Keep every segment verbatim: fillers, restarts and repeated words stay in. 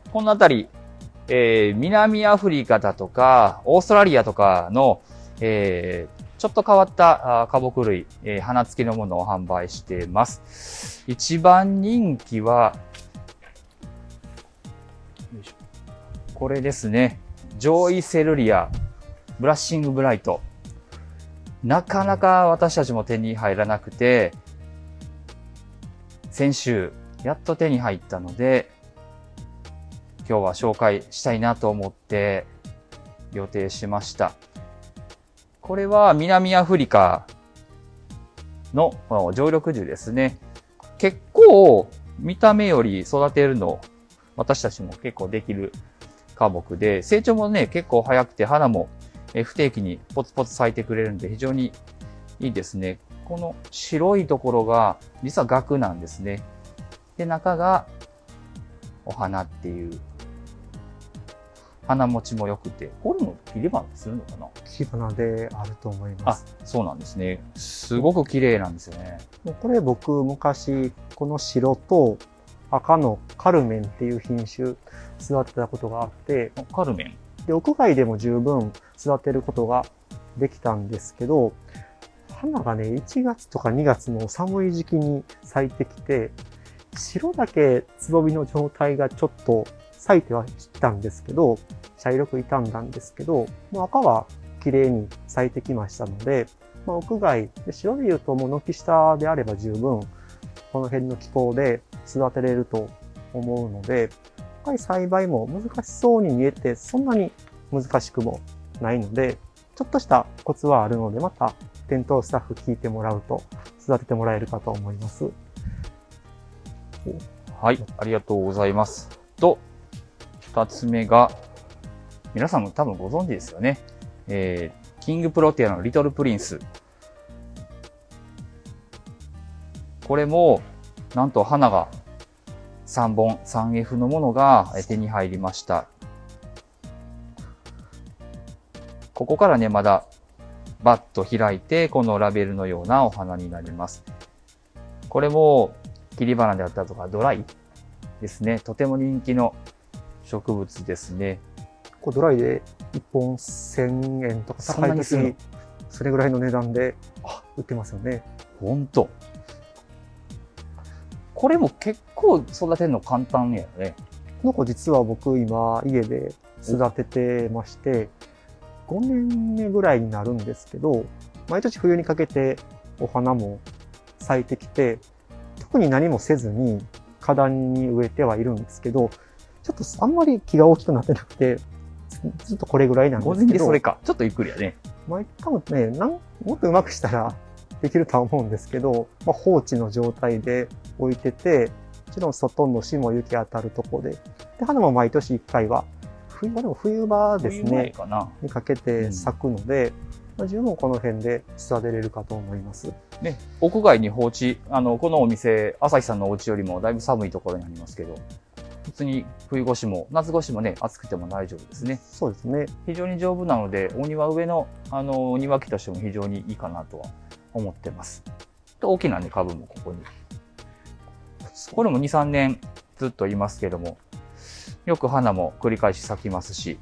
このあたり、えー、南アフリカだとか、オーストラリアとかの、えー、ちょっと変わった花木類、えー、花付きのものを販売しています。一番人気は、よいしょ、これですね。ジョイセルリア、ブラッシングブライト。なかなか私たちも手に入らなくて、先週、やっと手に入ったので、今日は紹介したいなと思って予定しました。これは南アフリカの常緑樹ですね。結構見た目より育てるの、私たちも結構できる花木で、成長もね、結構早くて花も不定期にポツポツ咲いてくれるんで非常にいいですね。この白いところが実は萼なんですね。で、中がお花っていう。花持ちも良くて、これも切り花するのかな？ 切り花であると思います。 あ、そうなんですね。すごく綺麗なんですよね。 これ僕昔、この白と赤のカルメンっていう品種育てたことがあって、 カルメンで屋外でも十分育てることができたんですけど、花がね、いちがつとかにがつの寒い時期に咲いてきて、白だけつぼみの状態がちょっと咲いてはきたんですけど、茶色く傷んだんですけど、もう赤は綺麗に咲いてきましたので、まあ、屋外で、白で言うともう軒下であれば十分、この辺の気候で育てれると思うので、やっぱり栽培も難しそうに見えて、そんなに難しくもないので、ちょっとしたコツはあるので、また店頭スタッフ聞いてもらうと育ててもらえるかと思います。 はい、ありがとうございます。と、二つ目が、皆さんも多分ご存知ですよね。えー、キングプロテアのリトルプリンス。これも、なんと花がさんぼん、さんエフ のものが手に入りました。ここからね、まだバッと開いて、このラベルのようなお花になります。これも、切り花であったりとか、ドライですね。とても人気の植物ですね。 こうドライでいっぽんせんえんとか高い時にそれぐらいの値段で売ってますよね。 ほんと。これも結構育てるの簡単やよね。 この子実は僕今家で育ててまして、ごねんめぐらいになるんですけど、毎年冬にかけてお花も咲いてきて、特に何もせずに花壇に植えてはいるんですけど、ちょっとあんまり木が大きくなってなくて、ずっとこれぐらいなんですけど。 ごねんでそれか。ちょっとゆっくりやね。 まあ、多分ね、なんもっと上手くしたらできるとは思うんですけど、まあ、放置の状態で置いてて、もちろん外の霜雪当たるとこで、で、花も毎年いっかいは、冬場でも冬場ですね、 かなにかけて咲くので、うん、まあ、十分この辺で育てれるかと思います。 ね、屋外に放置、あの、このお店、朝日さんのお家よりもだいぶ寒いところにありますけど、普通に冬越しも、夏越しもね、暑くても大丈夫ですね。 そうですね。 非常に丈夫なので、お庭上の、あの、庭木としても非常にいいかなとは思ってます。で、大きなね、株もここに。これもに、さんねんずっといますけども、よく花も繰り返し咲きますし、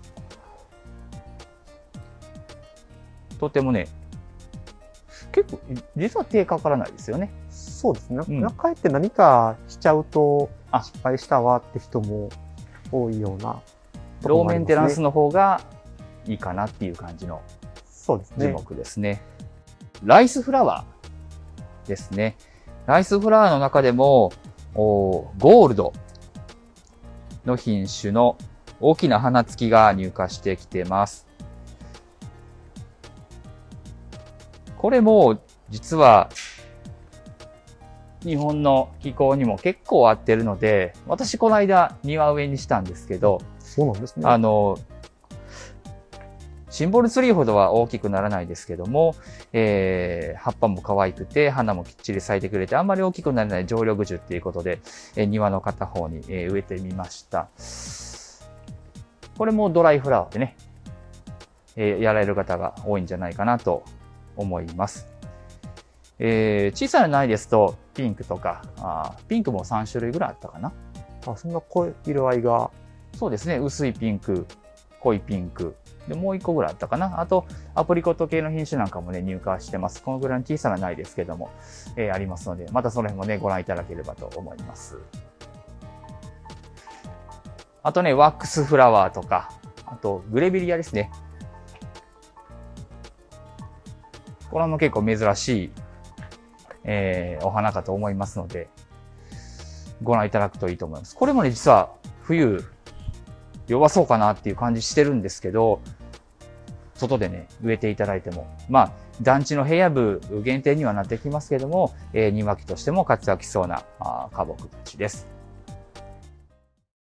とてもね、結構、実は手かからないですよね。 そうですね。 うん、 かえって何かしちゃうと、失敗したわって人も多いような、 ローメンテナンスの方がいいかなっていう感じの樹木ですね。ライスフラワーですね。ライスフラワーの中でも、ゴールドの品種の大きな花付きが入荷してきてます。これも実は日本の気候にも結構合ってるので、私この間庭植えにしたんですけど、 そうなんですね。 あの、シンボルツリーほどは大きくならないですけども、えー、葉っぱも可愛くて、花もきっちり咲いてくれて、あんまり大きくならない常緑樹っていうことで、えー、庭の片方に、えー、植えてみました。これもドライフラワーでね、えー、やられる方が多いんじゃないかなと思います。えー、小さな苗ですと、ピンクとか、あピンクもさんしゅるいぐらいあったかな。 あ、そんな濃い色合いがそうですね、薄いピンク、濃いピンク。で、もう一個ぐらいあったかな。あと、アプリコット系の品種なんかもね、入荷してます。このぐらいの小さなないですけども、えー、ありますので、またその辺もね、ご覧いただければと思います。あとね、ワックスフラワーとか、あと、グレビリアですね。これも結構珍しい、えー、お花かと思いますので、ご覧いただくといいと思います。これもね、実は冬弱そうかなっていう感じしてるんですけど、外でね、植えていただいても、まあ、団地の平野部限定にはなってきますけども、えー、庭木としても活躍しそうなあ花木たちです。